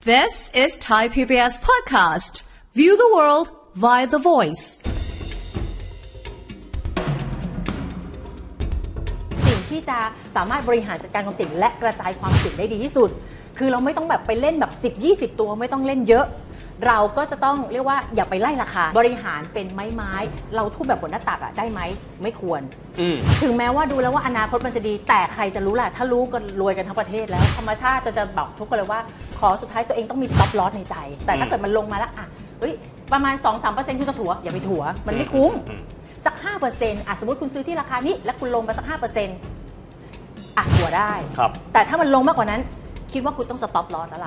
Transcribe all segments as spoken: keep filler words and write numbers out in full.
This is Thai พี บี เอส podcast. View the world via the voice. สิ่งที่จะสามารถบริหารจัดการความเสี่ยงและกระจายความเสี่ยงได้ดีที่สุดคือเราไม่ต้องแบบไปเล่นแบบสิบ ยี่สิบตัวไม่ต้องเล่นเยอะเราก็จะต้องเรียกว่าอย่าไปไล่ราคาบริหารเป็นไม้ไม้เราทุบแบบบนหน้าตักอะได้ไหมไม่ควรถึงแม้ว่าดูแล้วว่าอนาคตมันจะดีแต่ใครจะรู้ล่ะถ้ารู้ก็รวยกันทั้งประเทศแล้วธรรมชาติจะจะบอกทุกคนเลยว่าขอสุดท้ายตัวเองต้องมี stop loss ในใจแต่ถ้าเกิดมันลงมาแล้วอะเฮ้ยประมาณ สองถึงสามเปอร์เซ็นต์ คุณจะถัวอย่าไปถัวมันไม่คุ้มสัก ห้าเปอร์เซ็นต์ อ่ะสมมติคุณซื้อที่ราคานี้แล้วคุณลงไปสัก ห้าเปอร์เซ็นต์ อ่ะถัวได้แต่ถ้ามันลงมากกว่านั้นคิดว่าคุณต้อง stop loss แล้วล่ะ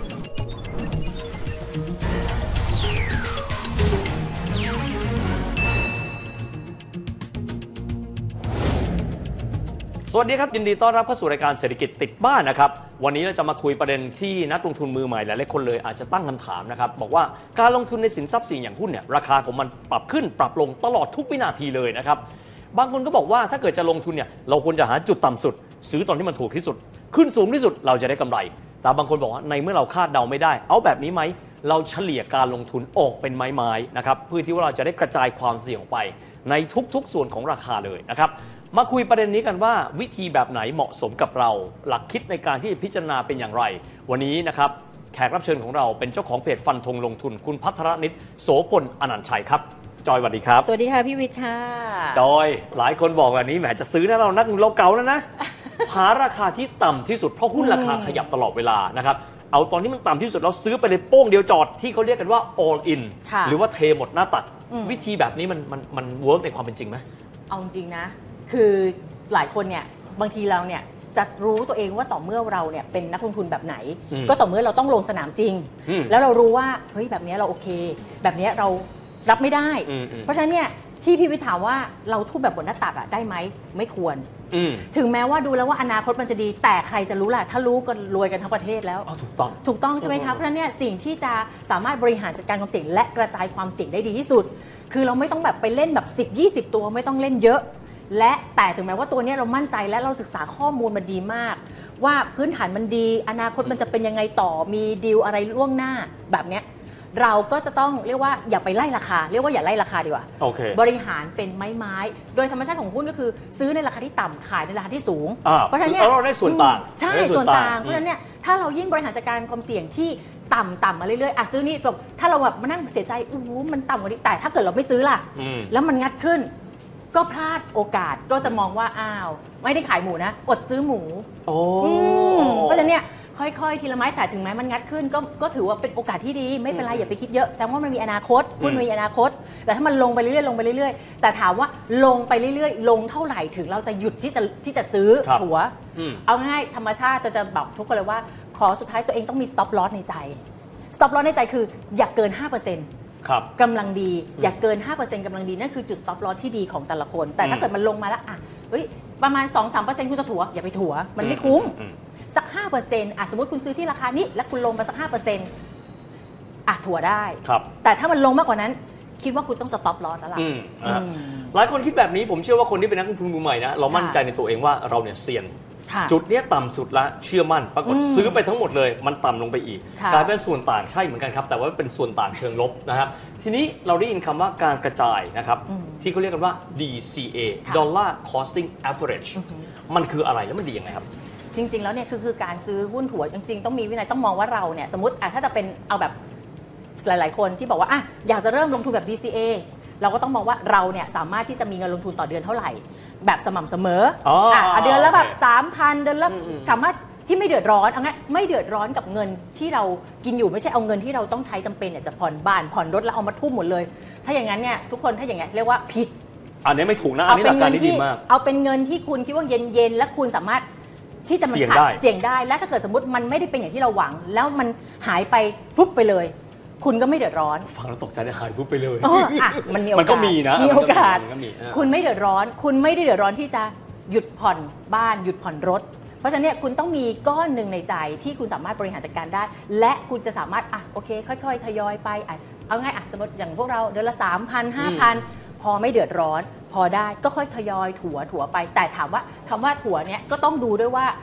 สวัสดีครับยินดีต้อนรับเข้าสู่รายการเศรษฐกิจติดบ้านนะครับวันนี้เราจะมาคุยประเด็นที่นักลงทุนมือใหม่หลายๆคนเลยอาจจะตั้งคำถามนะครับบอกว่าการลงทุนในสินทรัพย์เสี่ยงอย่างหุ้นเนี่ยราคาของมันปรับขึ้นปรับลงตลอดทุกวินาทีเลยนะครับบางคนก็บอกว่าถ้าเกิดจะลงทุนเนี่ยเราควรจะหาจุดต่ำสุดซื้อตอนที่มันถูกที่สุดขึ้นสูงที่สุดเราจะได้กำไรแต่บางคนบอกว่าในเมื่อเราคาดเดาไม่ได้เอาแบบนี้ไหมเราเฉลี่ยการลงทุนออกเป็นไม้ๆนะครับเพื่อที่ว่าเราจะได้กระจายความเสี่ยงไปในทุกๆส่วนของราคาเลยนะครับมาคุยประเด็นนี้กันว่าวิธีแบบไหนเหมาะสมกับเราหลักคิดในการที่พิจารณาเป็นอย่างไรวันนี้นะครับแขกรับเชิญของเราเป็นเจ้าของเพจฟันธงลงทุนคุณภัทรนิตโสพลอนันต์ชัยครับจอยสวัสดีครับสวัสดีค่ะพี่วิทย์ค่ะจอยหลายคนบอกแบบนี้แหมจะซื้อนะเรานักเราเก่าแล้วนะหาราคาที่ต่ำที่สุดเพราะหุ้นราคาขยับตลอดเวลานะครับเอาตอนที่มันต่ำที่สุดเราซื้อไปเลยโป้งเดียวจอดที่เขาเรียกกันว่า all in หรือว่าเทหมดหน้าตักวิธีแบบนี้มันมันมันเวิร์กในความเป็นจริงไหมเอาจริงนะคือหลายคนเนี่ยบางทีเราเนี่ยจะรู้ตัวเองว่าต่อเมื่อเราเนี่ยเป็นนักลงทุนแบบไหนก็ต่อเมื่อเราต้องลงสนามจริงแล้วเรารู้ว่าเฮ้ยแบบนี้เราโอเคแบบนี้เรารับไม่ได้เพราะฉะนั้นเนี่ยที่พี่วิถามว่าเราทุบแบบบนหน้าตักอะได้ไหมไม่ควรถึงแม้ว่าดูแล้วว่าอนาคตมันจะดีแต่ใครจะรู้ล่ะถ้ารู้ก็รวยกันทั้งประเทศแล้วถูกต้องถูกต้องใช่ไหมคะเพราะฉะนั้นเนี่ยสิ่งที่จะสามารถบริหารจัดการความเสี่ยงและกระจายความเสี่ยงได้ดีที่สุดคือเราไม่ต้องแบบไปเล่นแบบสิบ ยี่สิบตัวไม่ต้องเล่นเยอะและแต่ถึงแม้ว่าตัวนี้เรามั่นใจและเราศึกษาข้อมูลมันดีมากว่าพื้นฐานมันดีอนาคตมันจะเป็นยังไงต่อมีดีลอะไรล่วงหน้าแบบเนี้ยเราก็จะต้องเรียกว่าอย่าไปไล่ราคาเรียกว่าอย่าไล่ราคาดีกว่า okay. บริหารเป็นไม้ไม้โดยธรรมชาติของหุ้นก็คือซื้อในราคาที่ต่ำขายในราคาที่สูงเพราะฉะนั้นเนี่ยเราได้ส่วนต่างใช่ส่วนต่างเพราะฉะนั้นเนี่ยถ้าเรายิ่งบริหารจัดการความเสี่ยงที่ต่ำต่ำมาเรื่อยๆอ่ะซื้อนี่จบถ้าเราแบบมานั่งเสียใจอู้หูมันต่ำกว่านี้แต่ถ้าเกิดเราไม่ซื้อล่ะแล้วมันงัดขึ้นก็พลาดโอกาสก็จะมองว่าอ้าวไม่ได้ขายหมูนะอดซื้อหมูโอ้เพราะฉะนั้นเนี่ยค่อยๆทีละไม้แต่ถึงแม้มันงัดขึ้นก็ก็ถือว่าเป็นโอกาสที่ดีไม่เป็นไรอย่าไปคิดเยอะแต่ว่ามันมีอนาคตหุ้นมีอนาคตแต่ถ้ามันลงไปเรื่อยๆลงไปเรื่อยๆแต่ถามว่าลงไปเรื่อยๆลงเท่าไหร่ถึงเราจะหยุดที่จะที่จะซื้อถัวเอาง่ายธรรมชาติจะจะบอกทุกคนเลยว่าขอสุดท้ายตัวเองต้องมี stop loss ในใจ stop loss ในใจคืออย่าเกิน ห้าเปอร์เซ็นต์กำลังดีอย่าเกิน ห้าเปอร์เซ็นต์ กำลังดีนั่นคือจุด stop loss ที่ดีของแต่ละคนแต่ถ้าเกิดมันลงมาแล้วอ่ะเฮ้ยประมาณ สองถึงสามเปอร์เซ็นต์ คุณจะถัวอย่าไปถัวมันไม่คุ้มสัก ห้าเปอร์เซ็นต์ อ่ะสมมติคุณซื้อที่ราคานี้แล้วคุณลงมาสัก ห้าเปอร์เซ็นต์ อ่ะถัวได้แต่ถ้ามันลงมากกว่านั้นคิดว่าคุณต้อง stop loss แล้วล่ะหลายคนคิดแบบนี้ผมเชื่อว่าคนที่เป็นนักลงทุนมือใหม่นะเรามั่นใจในตัวเองว่าเราเนี่ยเซียนจุดนี้ต่ำสุดละเชื่อมั่นปรากฏซื้อไปทั้งหมดเลยมันต่ำลงไปอีกกลายเป็นส่วนต่างใช่เหมือนกันครับแต่ว่าเป็นส่วนต่างเชิงลบนะครับทีนี้เราได้ยินคำว่าการกระจายนะครับที่เขาเรียกกันว่า ดี ซี เอ Dollar Costing Average มันคืออะไรแล้วมันดียังไงครับจริงๆแล้วเนี่ยคือคือการซื้อหุ้นถัวจริงๆต้องมีวินัยต้องมองว่าเราเนี่ยสมมติอ่ะถ้าจะเป็นเอาแบบหลายๆคนที่บอกว่าอ่ะอยากจะเริ่มลงทุนแบบ ดี ซี เอ เราก็ต้องมองว่าเราเนี่ยสามารถที่จะมีเงินลงทุนต่อเดือนเท่าไหร่แบบสม่ำเสมออ่ะเดือนละแบบ สามพัน เดือนละสามารถที่ไม่เดือดร้อนเอางั้นไม่เดือดร้อนกับเงินที่เรากินอยู่ไม่ใช่เอาเงินที่เราต้องใช้จำเป็นเนี่ยจะผ่อนบ้านผ่อนรถแล้วเอามาทุ่มหมดเลยถ้าอย่างนั้นเนี่ยทุกคนถ้าอย่างเงี้ยเรียกว่าผิดอันนี้ไม่ถูกนะอันนี้หลักการที่ดีมากเอาเป็นเงินที่คุณคิดว่าเย็นๆและคุณสามารถที่จะมันขาดเสี่ยงได้และถ้าเกิดสมมติมันไม่ได้เป็นอย่างที่เราหวังแล้วมันหายไปฟุบไปเลยคุณก็ไม่เดือดร้อนฟังแล้วตกใจได้หายฟุบไปเลยอ่ะมันมีโอกาสมันก็มีนะมีโอกาสคุณไม่เดือดร้อนคุณไม่ได้เดือดร้อนที่จะหยุดผ่อนบ้านหยุดผ่อนรถเพราะฉะนั้นเนี่ยคุณต้องมีก้อนหนึ่งในใจที่คุณสามารถบริหารจัดการได้และคุณจะสามารถอ่ะโอเคค่อยๆทยอยไปอ่ะเอาง่ายอ่ะสมมติอย่างพวกเราเดือนละ สามพัน ห้าพัน พอไม่เดือดร้อนพอได้ก็ค่อยทยอยถัวถัวไปแต่ถามว่าคำว่าถัวเนี่ยก็ต้องดูด้วยว่า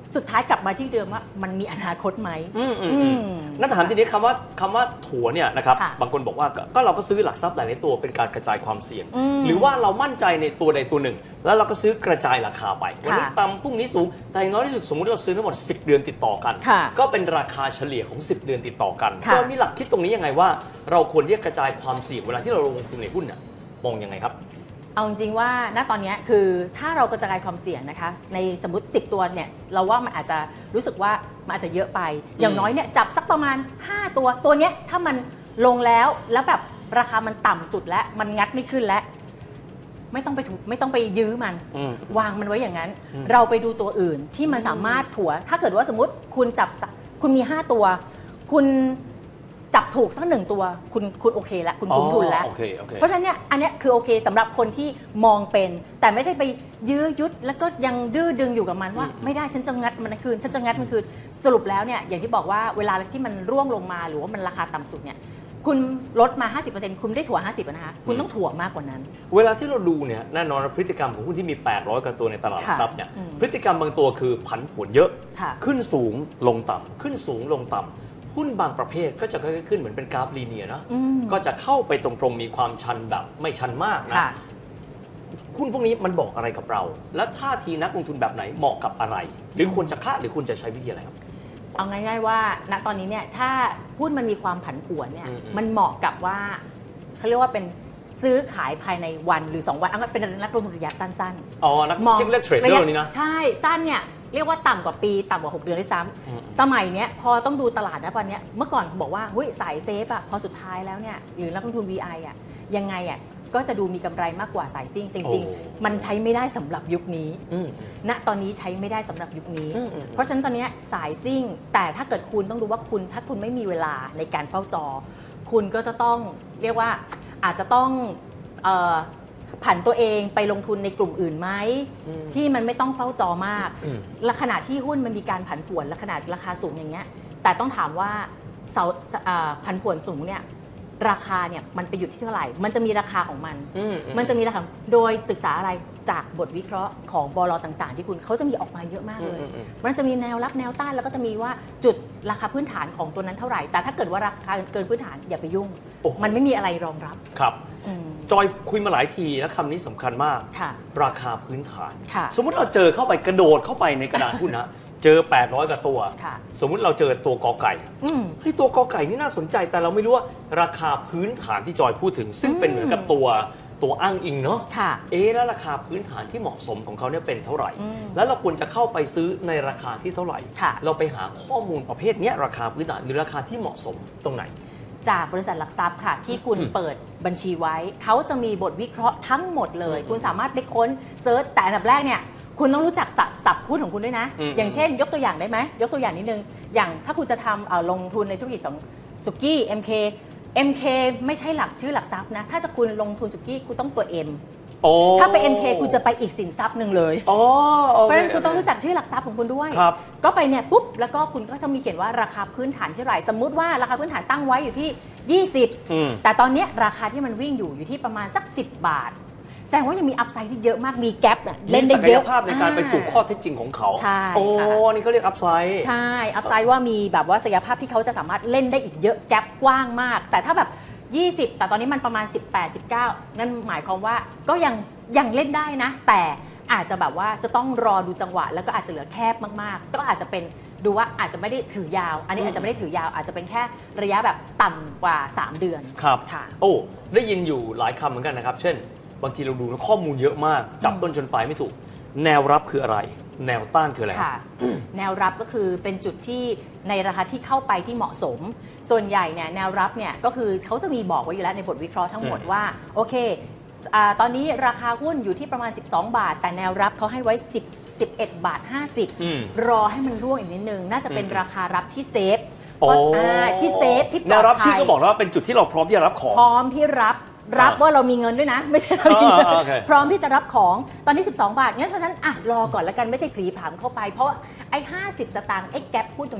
สุดท้ายกลับมาที่เดิมว่ามันมีอนาคตไหมนั่นถามทีนี้คำว่าคำว่าถัวเนี่ยนะครับบางคนบอกว่าก็เราก็ซื้อหลักทรัพย์หลายๆตัวเป็นการกระจายความเสี่ยงหรือว่าเรามั่นใจในตัวใดตัวหนึ่งแล้วเราก็ซื้อกระจายราคาไปวันนี้ต่ำพรุ่งนี้สูงแต่อย่างน้อยที่สุดสมมติเราซื้อทั้งหมดสิบเดือนติดต่อกันก็เป็นราคาเฉลี่ยของสิบเดือนติดต่อกันจะมีหลักคิดตรงนี้ยังไงว่าเราควรที่จะกระจายความเสี่ยงเวลาที่เราลงทุนในหุ้นเนี่ยมองยังไงครับเอาจริงว่าณตอนนี้คือถ้าเรากระจายความเสี่ยงนะคะในสมมติสิบตัวเนี่ยเราว่ามันอาจจะรู้สึกว่ามันอาจจะเยอะไปอย่างน้อยเนี่ยจับสักประมาณห้าตัวตัวเนี้ยถ้ามันลงแล้วแล้วแบบราคามันต่ำสุดแล้วมันงัดไม่ขึ้นแล้วไม่ต้องไปถูกไม่ต้องไปยื้อมันวางมันไว้อย่างนั้นเราไปดูตัวอื่นที่มันสามารถถัวถ้าเกิดว่าสมมติคุณจับคุณมีห้าตัวคุณจับถูกสักหนึ่งตัวคุณคุณโอเคแล้วคุณคุ้มทุนแล้ว okay, okay. เพราะฉะนั้นเนี่ยอันนี้คือโอเคสำหรับคนที่มองเป็นแต่ไม่ใช่ไปยื้อยุดแล้วก็ยังดื้อดึงอยู่กับมันว่าไม่ได้ฉันจะงัดมันคืนฉันจะงัดมันคืนสรุปแล้วเนี่ยอย่างที่บอกว่าเวลาที่มันร่วงลงมาหรือว่ามันราคาต่ำสุดเนี่ยคุณลดมา ห้าสิบเปอร์เซ็นต์ คุณได้ถั่วห้าสิบนะคะคุณต้องถั่วมากกว่านั้นเวลาที่เราดูเนี่ยแน่นอนพฤติกรรมของหุ้นที่มีแปดร้อยกว่าตัวในตลาดหลักทรัพย์เนี่ยพฤติกรรมบางตัวคือผันผวนเยอะขึ้นสูงลงต่ำขึ้นสูงลงต่ำหุ้นบางประเภทก็จะค่อยๆขึ้นเหมือนเป็นกราฟลีเนียร์นะก็จะเข้าไปตรงๆมีความชันแบบไม่ชันมากนะหุ้นพวกนี้มันบอกอะไรกับเราและท่าทีนักลงทุนแบบไหนเหมาะกับอะไรหรือควรจะคลาดหรือควรจะใช้วิธีอะไรครับเอาง่ายๆว่าณตอนนี้เนี่ยถ้าหุ้นมันมีความผันผวนเนี่ยมันเหมาะกับว่าเขาเรียกว่าเป็นซื้อขายภายในวันหรือสองวันเป็นนักลงทุนระยะสั้นๆอ๋อนักที่เรียกเทรดเดอร์นี่นะใช่สั้นเนี่ยเรียกว่าต่ำกว่าปีต่ำกว่าหกเดือนด้วยซ้ำสมัยเนี้ยพอต้องดูตลาดนะตอนเนี้ยเมื่อก่อนบอกว่าหุ้ยสายเซฟอะพอสุดท้ายแล้วเนี่ยหรือนักลงทุน วี ไอ อะยังไงอะก็จะดูมีกำไรมากกว่าสายซิ่งจริงๆมันใช้ไม่ได้สำหรับยุคนี้ณตอนนี้ใช้ไม่ได้สำหรับยุคนี้เพราะฉะนั้นตอนนี้สายซิ่งแต่ถ้าเกิดคุณต้องดูว่าคุณถ้าคุณไม่มีเวลาในการเฝ้าจอคุณก็จะต้องเรียกว่าอาจจะต้องผันตัวเองไปลงทุนในกลุ่มอื่นไหมที่มันไม่ต้องเฝ้าจอมากและขณะที่หุ้นมันมีการผันผวนและขนาดราคาสูงอย่างเงี้ยแต่ต้องถามว่าเสาผันผวนสูงเนี่ยราคาเนี่ยมันไปอยู่ที่เท่าไหร่มันจะมีราคาของมันมันจะมีราคาโดยศึกษาอะไรจากบทวิเคราะห์ของบล.ต่างๆที่คุณเขาจะมีออกมาเยอะมากเลยมันจะมีแนวรับแนวต้านแล้วก็จะมีว่าจุดราคาพื้นฐานของตัวนั้นเท่าไหร่แต่ถ้าเกิดว่าราคาเกินพื้นฐานอย่าไปยุ่งมันไม่มีอะไรรองรับครับจอยคุยมาหลายทีและคำนี้สำคัญมากราคาพื้นฐานสมมุติเราเจอเข้าไปกระโดดเข้าไปในกระดานหุ้นนะเจอแปดร้อยกว่าตัวสมมุติเราเจอตัวกอไก่เฮ้ยตัวกอไก่นี่น่าสนใจแต่เราไม่รู้ว่าราคาพื้นฐานที่จอยพูดถึงซึ่งเป็นเหมือนกับตัวตัวอ้างอิงเนาะเอ๊ะแล้วราคาพื้นฐานที่เหมาะสมของเขาเนี่ยเป็นเท่าไหร่แล้วเราควรจะเข้าไปซื้อในราคาที่เท่าไหร่เราไปหาข้อมูลประเภทนี้ราคาพื้นฐานหรือราคาที่เหมาะสมตรงไหนจากบริษัทหลักทรัพย์ค่ะที่คุณเปิดบัญชีไว้เขาจะมีบทวิเคราะห์ทั้งหมดเลยคุณสามารถไปค้นเซิร์ชแต่อันดับแรกเนี่ยคุณต้องรู้จักศัพท์หุ้นของคุณด้วยนะอย่างเช่นยกตัวอย่างได้ไหมยกตัวอย่างนิดนึงอย่างถ้าคุณจะทำลงทุนในธุรกิจของสุกี้ เอ็ม เค เอ็ม เค ไม่ใช่หลักชื่อหลักทรัพย์นะถ้าจะคุณลงทุนสุกี้คุณต้องตัว M ถ้าไป เอ็ม เค คุณจะไปอีกสินทรัพย์หนึ่งเลยเพราะฉะนั้นคุณต้องรู้จักชื่อหลักทรัพย์ของคุณด้วยก็ไปเนี่ยปุ๊บแล้วก็คุณก็จะมีเขียนว่าราคาพื้นฐานเท่าไหร่สมมุติว่าราคาพื้นฐานตั้งไว้อยู่ที่ยี่สิบแต่ตอนนี้ราคาที่มันวิ่งอยู่อยู่ที่ประมาณสักสิบบาทแสดงว่ายังมีอัพไซด์ที่เยอะมากมีแกปเล่นได้เยอะมีศักยภาพในการไปสู่ข้อเท็จจริงของเขาใช่โอ้นี่เขาเรียกอัพไซด์ใช่อัพไซด์ว่ามีแบบว่าศักยภาพที่เขาจะสามารถเล่นได้อีกเยอะแกปกว้างมากแต่ถ้าแบบยี่สิบแต่ตอนนี้มันประมาณสิบแปด สิบเก้านั่นหมายความว่าก็ยังยังเล่นได้นะแต่อาจจะแบบว่าจะต้องรอดูจังหวะแล้วก็อาจจะเหลือแคบมากๆก็อาจจะเป็นดูว่าอาจจะไม่ได้ถือยาวอันนี้อาจจะไม่ได้ถือยาวอาจจะเป็นแค่ระยะแบบต่ำกว่าสามเดือนครับค่ะโอ้ได้ยินอยู่หลายคำเหมือนกันนะครับเช่นบางทีเราดูข้อมูลเยอะมากจับต้นชนปลายไม่ถูกแนวรับคืออะไรแนวต้านคืออะไรค่ะแนวรับก็คือเป็นจุดที่ในราคาที่เข้าไปที่เหมาะสมส่วนใหญ่เนี่ยแนวรับเนี่ยก็คือเขาจะมีบอกไว้อยู่แล้วในบทวิเคราะห์ทั้งหมดว่าโอเคตอนนี้ราคาหุ้นอยู่ที่ประมาณสิบสองบาทแต่แนวรับเขาให้ไว้สิบ สิบเอ็ดบาทห้าสิบรอให้มันร่วงอีกนิดนึงน่าจะเป็นราคารับที่เซฟที่เซฟที่ปลอดภัยแนวรับชื่อก็บอกแล้วว่าเป็นจุดที่เราพร้อมที่จะรับของพร้อมที่รับรับว่าเรามีเงินด้วยนะไม่ใช่เรามีเงินพร้อมที่จะรับของตอนนี้สิบสองบาทงั้นเพราะฉะนั้นอ่ะรอก่อนแล้วกันไม่ใช่ผีผามเข้าไปเพราะไอ้ห้าสิบสตางค์ไอ้แก๊ปพูดตรงเนี้ย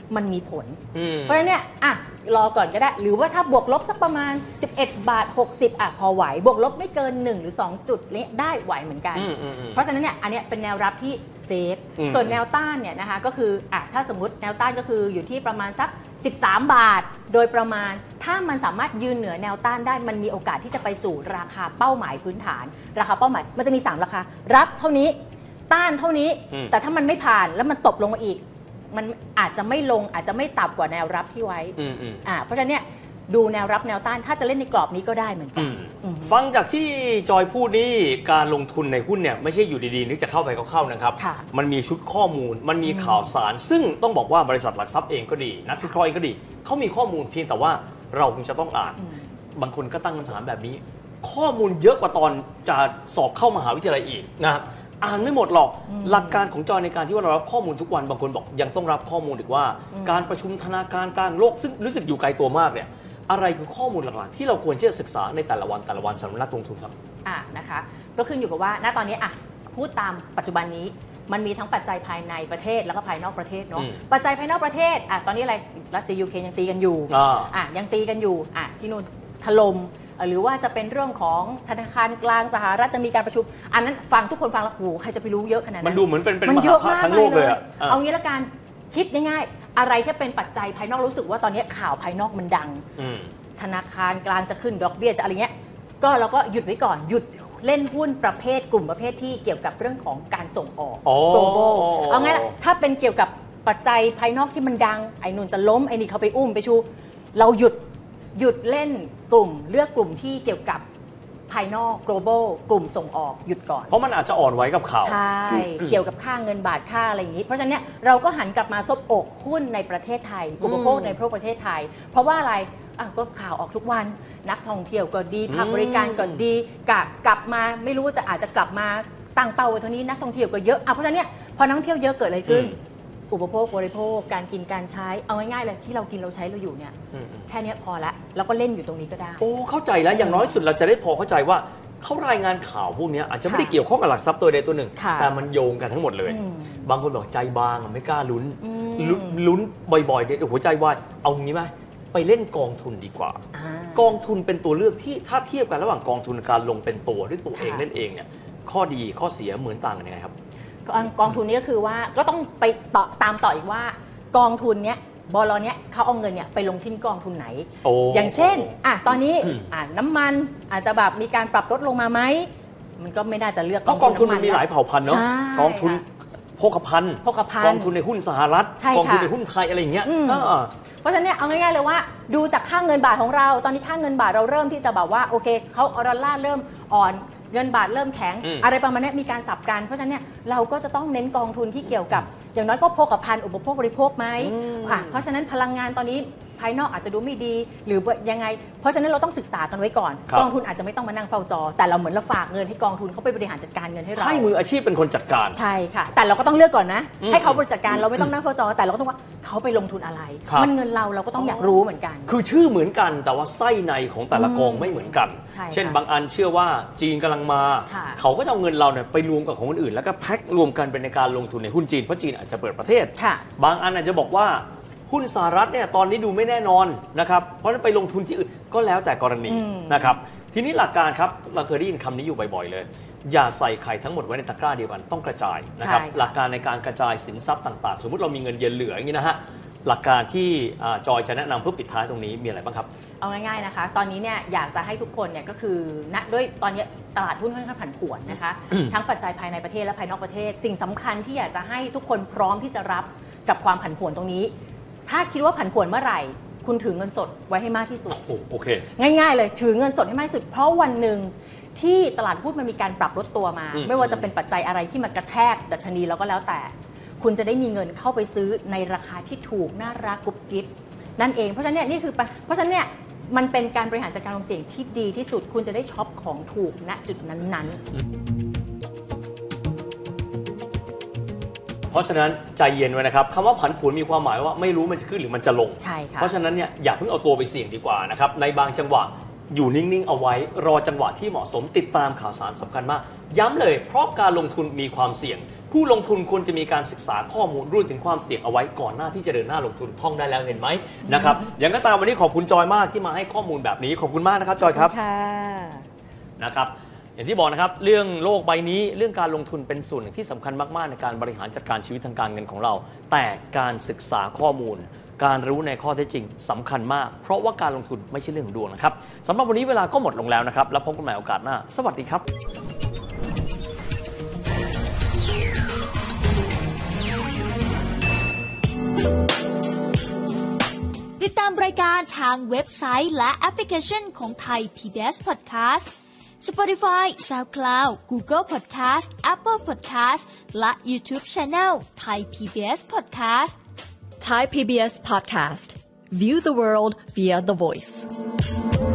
มันมีผลอืมเพราะฉะนั้นเนี่ยอ่ะรอก่อนก็ได้หรือว่าถ้าบวกลบสักประมาณสิบเอ็ดบาทหกสิบอ่ะพอไหวบวกลบไม่เกินหนึ่งหรือสองจุดนี้ได้ไหวเหมือนกันอืมอืมอืมเพราะฉะนั้นเนี่ยอันเนี้ยเป็นแนวรับที่เซฟอืมส่วนแนวต้านเนี่ยนะคะก็คืออ่ะถ้าสมมติแนวต้านก็คืออยู่ที่ประมาณสักสิบสามบาทโดยประมาณถ้ามันสามารถยืนเหนือแนวต้านได้มันมีโอกาสที่จะไปสู่ราคาเป้าหมายพื้นฐาน ราคาเป้าหมายมันจะมีสามราคารับเท่านี้ต้านเท่านี้อืมแต่ถ้ามันไม่ผ่านแล้วมันตบลงมาอีกมันอาจจะไม่ลงอาจจะไม่ต่ำกว่าแนวรับที่ไว้อืมอืมอ่าเพราะฉะนั้นเนี่ยดูแนวรับแนวต้านถ้าจะเล่นในกรอบนี้ก็ได้เหมือนกัอืนมอืมฟังจากที่จอยพูดนี่การลงทุนในหุ้นเนี่ยไม่ใช่อยู่ดีๆนึกจะเข้าไปก็เข้านะครับค่ะมันมีชุดข้อมูลมันมีข่าวสาร ซึ่งต้องบอกว่าบริษัทหลักทรัพย์เองก็ดีนักวิเคราะห์เองก็ดีเขามีข้อมูลเพียงแต่ว่าเราคงจะต้องอ่านอืมบางคนก็ตั้งคำถามแบบนี้ ข้อมูลเยอะกว่าตอนจะสอบเข้ามหาวิทยาลัยอีกนะครับอ่านไม่หมดหรอก หลักการของจอยในการที่ว่าเรารับข้อมูลทุกวันบางคนบอกยังต้องรับข้อมูลอีกว่า การประชุมธนาคารกลางโลกซึ่งรู้สึกอยู่ไกลตัวมากเนี่ยอะไรคือข้อมูลหลักๆที่เราควรที่จะศึกษาในแต่ละวันแต่ละวันสำหรับนักลงทุนครับอ่ะนะคะก็ขึ้นอยู่กับว่าณตอนนี้อ่ะพูดตามปัจจุบันนี้มันมีทั้งปัจจัยภายในประเทศแล้วก็ภายนอกประเทศเนาะอืมปัจจัยภายนอกประเทศอ่ะตอนนี้อะไรรัสเซียยูเครนยังตีกันอยู่อ่าอ่ะยังตีกันอยู่อ่ะที่นู่นถล่มเอ่อหรือว่าจะเป็นเรื่องของธนาคารกลางสหรัฐจะมีการประชุมอันนั้นฟังทุกคนฟังแล้วโอ้โหใครจะไปรู้เยอะขนาดนั้นมันดูเหมือนเป็นเป็นมันมเยหาอะภาคมากทั้งโลกเลยอะอ่ะเอางี้ละกันคิดง่ายๆอะไรที่เป็นปัจจัยภายนอกรู้สึกว่าตอนนี้ข่าวภายนอกมันดังอืมธนาคารกลางจะขึ้นดอกเบี้ยจะอะไรเงี้ยก็เราก็หยุดไว้ก่อนหยุดเล่นหุ้นประเภทกลุ่มประเภทที่เกี่ยวกับเรื่องของการส่งออกอ๋อ global เอางั้นถ้าเป็นเกี่ยวกับปัจจัยภายนอกที่มันดังไอ้นุ่นจะล้มไอ้นี่เขาไปอุ้มไปชู เราหยุดหยุดเล่นกลุ่มเลือกกลุ่มที่เกี่ยวกับภายนอก global กลุ่มส่งออกหยุดก่อนเพราะมันอาจจะอ่อนไหวกับข่าวใช่ เกี่ยวกับค่าเงินบาทค่าอะไรอย่างนี้ เพราะฉะนั้นเนี่ยเราก็หันกลับมาซบอกหุ้นในประเทศไทยอุปโภคในประเทศไทย เพราะว่าอะไรอ่ะก็ข่าวออกทุกวันนักท่องเที่ยวก็ดีภาคบริการก็ดีกะกลับมาไม่รู้ว่าจะอาจจะกลับมาตั้งเป้าไว้เท่านี้นักท่องเที่ยวก็เยอะอ่ะเพราะฉะนั้นเนี่ยพอนักท่องเที่ยวเยอะเกิดอะไรขึ้นอืมอุปโภคบริโภคการกินการใช้เอาง่ายๆเลยที่เรากินเราใช้เราอยู่เนี่ยอืมแค่เนี้ยพอละแล้วก็เล่นอยู่ตรงนี้ก็ได้โอ้เข้าใจแล้วอย่างน้อยสุดเราจะได้พอเข้าใจว่าเขารายงานข่าวพวกนี้อาจจะไม่ได้เกี่ยวข้องกับหลักทรัพย์ตัวใดตัวหนึ่งค่ะแต่มันโยงกันทั้งหมดเลยอืมบางคนบอกใจบางอะไม่กล้าลุ้นอืมลุ้นลุ้นบ่อยๆเนี่ยโอ้โหใจวายเอางี้ไหมไปเล่นกองทุนดีกว่าอ่ากองทุนเป็นตัวเลือกที่ถ้าเทียบกันระหว่างกองทุนกับการลงเป็นตัวด้วยตัวเองค่ะเล่นเองเนี่ยข้อดีข้อเสียเหมือนต่างกันยังไงครับกองกองทุนนี้ก็คือว่าก็ต้องไปต่อตามต่ออีกว่ากองทุนเนี้ยบลเนี้ยเขาเอาเงินเนี่ยไปลงที่กองทุนไหนโอ้อย่างเช่นอ่ะตอนนี้อืมอ่ะน้ำมันอาจจะแบบมีการปรับลดลงมาไหมมันก็ไม่น่าจะเลือกเพราะกองทุนมันมีหลายำเผ่าพันธุ์เนาะใช่กองทุนค่ะโภคภัณฑ์โภคภัณฑ์กองทุนในหุ้นสหรัฐใช่กองทุนค่ะในหุ้นไทยอะไรอย่างเงี้ยอืมอ่าเพราะฉะนั้นเนี่ยเอาง่ายๆเลยว่าดูจากค่าเงินบาทของเรา ตอนนี้ค่าเงินบาทเราเริ่มที่จะแบบว่าโอเคเขาดอลลาร์เริ่มอ่อนเงินบาทเริ่มแข็งอืมอะไรประมาณนี้มีการสับกัน เพราะฉะนั้นเนี่ยเราก็จะต้องเน้นกองทุนที่เกี่ยวกับ อย่างน้อยก็โภคภัณฑ์อุปโภคบริโภคไหมอ่ะเพราะฉะนั้นพลังงานตอนนี้ภายนอกอาจจะดูไม่ดีหรือยังไง เพราะฉะนั้นเราต้องศึกษากันไว้ก่อนครับกองทุนอาจจะไม่ต้องมานั่งเฝ้าจอ แต่เราเหมือนเราฝากเงินให้กองทุนเขาไปบริหารจัดการเงินให้เราให้มืออาชีพเป็นคนจัดการใช่ค่ะ แต่เราก็ต้องเลือกก่อนนะอืมให้เขาบริจัดการเราไม่ต้องนั่งเฝ้าจอ แต่เราก็ต้องว่าเขาไปลงทุนอะไรครับมันเงินเราเราก็ต้องอยากรู้เหมือนกันคือชื่อเหมือนกันแต่ว่าไส้ในของแต่ละกองอืมไม่เหมือนกันใช่ค่ะเช่นบางอันเชื่อว่าจีนกำลังมาค่ะเขาก็จะเอาเงินเราเนี่ยไปรวมกับของคนอื่น แล้วก็แพ็ครวมกันเป็นในการลงทุนในหุ้นจีนเพราะจีนอาจจะเปิดประเทศค่ะบางอันอาจจะบอกว่าหุ้นสหรัฐเนี่ยตอนนี้ดูไม่แน่นอนนะครับเพราะฉะนั้นไปลงทุนที่อื่นก็แล้วแต่กรณีอืมนะครับทีนี้หลักการครับเราเคยได้ยินคำนี้อยู่บ่อยๆเลย อย่าใส่ไข่ทั้งหมดไว้ในตะกร้าเดียวกันต้องกระจายนะครับใช่ค่ะหลักการในการกระจายสินทรัพย์ต่างๆ สมมติเรามีเงินเย็นเหลืออย่างนี้นะฮะหลักการที่อ่าจอยจะแนะนำเพื่อปิดท้ายตรงนี้มีอะไรบ้างครับเอาง่ายๆนะคะ ตอนนี้เนี่ยอยากจะให้ทุกคนเนี่ยก็คือณด้วยตอนนี้ตลาดหุ้นค่อนข้างผันผวนนะคะอืมทั้งปัจจัยภายในประเทศและภายนอกประเทศ สิ่งสำคัญที่อยากจะให้ทุกคนพร้อมที่จะรับกับความผันผวนตรงนี้ ถ้าคิดว่าผันผวนเมื่อไหร่ คุณถือเงินสดไว้ให้มากที่สุดโอ้โอเคง่ายๆเลยถือเงินสดให้มากที่สุด เพราะวันหนึ่งที่ตลาดหุ้นมันมีการปรับลดตัวมาอืมไม่ว่าจะเป็นปัจจัยอะไรที่มากระแทกดัชนีแล้วก็แล้วแต่ คุณจะได้มีเงินเข้าไปซื้อในราคาที่ถูกน่ารักกุ๊บกิ๊บนั่นเองเพราะฉะนั้นเนี่ยนี่คือปะเพราะฉะนั้นเนี่ยมันเป็นการบริหารจัดการความเสี่ยงที่ดีที่สุด คุณจะได้ช็อปของถูกณจุดนั้นๆเพราะฉะนั้นใจเย็นไว้นะครับคำว่าผันผวนมีความหมายว่าไม่รู้มันจะขึ้นหรือมันจะลงใช่ค่ะเพราะฉะนั้นเนี่ยอย่าเพิ่งเอาตัวไปเสี่ยงดีกว่านะครับในบางจังหวะอยู่นิ่งๆเอาไว้รอจังหวะที่เหมาะสมติดตามข่าวสารสำคัญมาก ย้ำเลยเพราะการลงทุนมีความเสี่ยงผู้ลงทุนควรจะมีการศึกษาข้อมูลรวมถึงความเสี่ยงเอาไว้ก่อนหน้าที่จะเดินหน้าลงทุนท่องได้แล้วเห็นไหมนะครับอย่างก็ตามวันนี้ขอบคุณจอยมากที่มาให้ข้อมูลแบบนี้ขอบคุณมากนะครับจอยครับนะครับอย่างที่บอกนะครับเรื่องโลกใบนี้เรื่องการลงทุนเป็นส่วนหนึ่งที่สำคัญมากๆในการบริหารจัดการชีวิตทางการเงินของเราแต่การศึกษาข้อมูลการรู้ในข้อเท็จจริงสำคัญมากเพราะว่าการลงทุนไม่ใช่เรื่องดวงนะครับสำหรับวันนี้เวลาก็หมดลงแล้วนะครับแล้วพบกันใหม่โอกาสหน้าสวัสดีครับติดตามรายการทางเว็บไซต์และแอปพลิเคชันของไทย พี บี เอส Podcast Spotify, SoundCloud, Google Podcast, Apple Podcast และ YouTube Channel Thai พี บี เอส Podcast Thai พี บี เอส Podcast. View the world via the voice.